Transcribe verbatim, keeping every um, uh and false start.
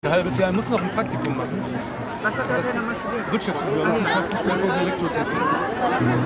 ein halbes Jahr, er muss noch ein Praktikum machen. Was hat er denn nochmal studiert? Wirtschaftswissenschaften, Schwerpunkt Elektrotechnik.